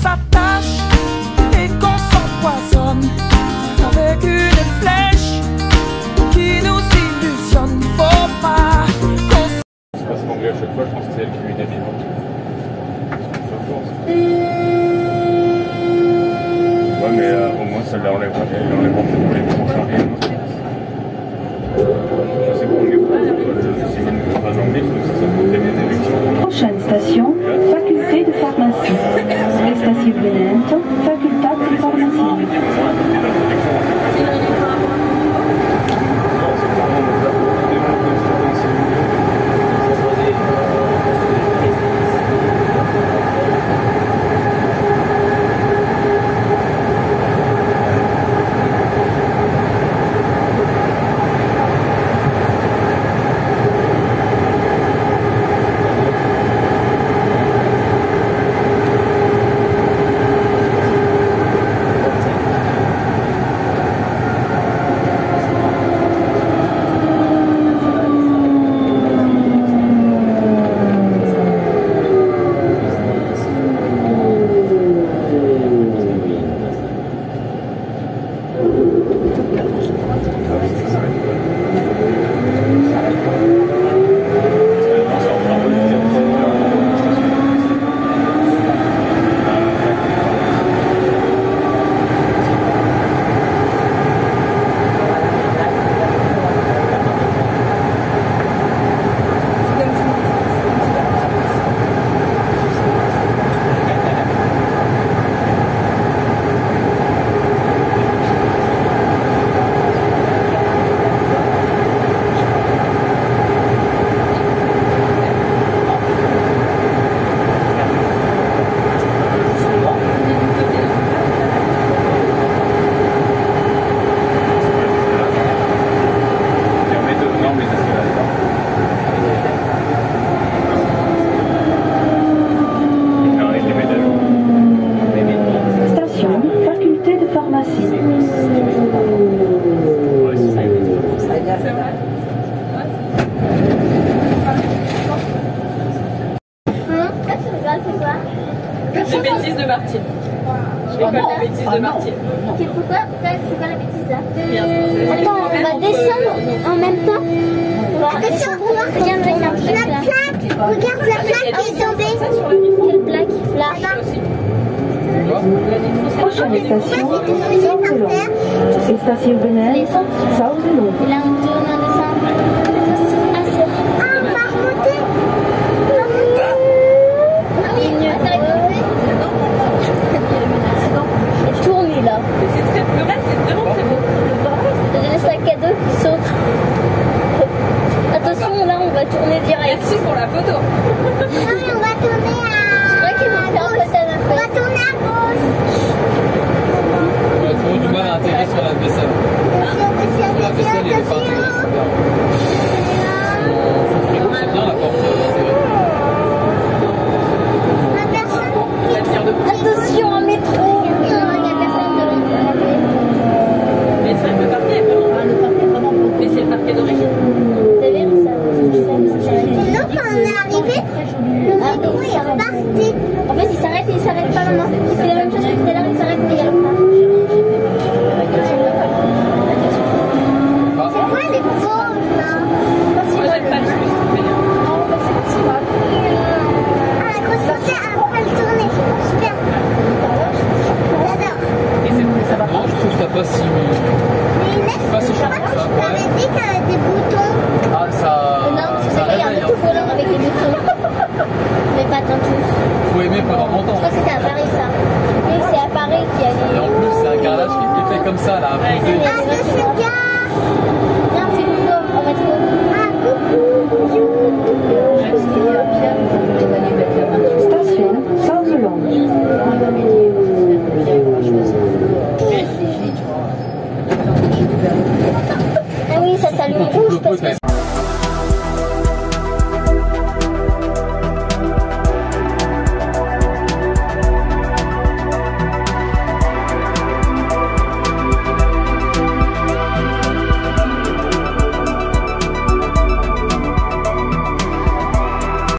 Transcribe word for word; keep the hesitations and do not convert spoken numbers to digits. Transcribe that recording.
s'attache et qu'on s'empoisonne avec une flèche qui nous illusionne. Faut pas qu'on s... C'est parce qu'anglais à chaque fois, je pense que c'est elle qui lui donne les ouais, mais euh, au moins ça l'enlève, elle enlève en fait pour les prochains rien. Je sais pas, on est pas, si vous ne faites pas d'anglais, ça peut être des élections. Prochaine station, faculté de pharmacie. Estação Benento, faculté de pharmacie. Les bêtises de Martine. L'école des bêtises de Martine. Ok, pourquoi, pourquoi c'est quoi la bêtise là? Attends, on va descendre en même temps. On va descendre. Regarde, regarde la plaque. Regarde la plaque qui est tombée. Quelle plaque? Là. Prochaine station, Sauzelon. Estação Benento, Sauzelon. Et là, on tourne, on descend. Ah, on va remonter. On va remonter. Ah oui, et tourner là. C'est très, le reste c'est vraiment très beau. Le sac à dos qui saute. Attention, là on va tourner direct. Merci pour la photo. Ah oui, on va tourner à... Je crois qu'ils vont faire un peu à On va tourner à gauche. On a trop du mal à intégrer sur la vaisselle. Attention, La vaisselle, il est pas intégré. Son frigo, c'est bien la porte. Attention, un métro. Il n'y a personne de l'autre. Mais c'est vrai que le parquet est vraiment... Ah, le parquet est vraiment beau. Mais c'est le parquet d'origine. Vous savez, ça, ça, sinon, quand on est arrivé, le métro est reparti. En fait, il s'arrête et il s'arrête pas maintenant. C'est la même chose que tout à l'heure, il s'arrête et il repart. C'est quoi les pauvres là? Moi j'aime pas le plus. Non, c'est pas si grave. Ah, la grosse pensée après le tourner. Super. J'adore. Et c'est bon, ça va pas. Non, je trouve ça pas si... Mais Inès, pas si je cher crois que que ça, tu t'avais dit qu'il y avait des boutons. Ah, ça... Non, parce que ça c'est il y a un réveille, tout hein. volant avec des boutons. Mais pas tant tous. Faut aimer pendant longtemps. Je crois que c'était à Paris ça. Oui, c'est à Paris qu'il y a Et les... en plus, c'est un carrelage qui est fait comme ça, là, à poser. Ah, je sais bien. Viens, c'est nouveau, on va trouver.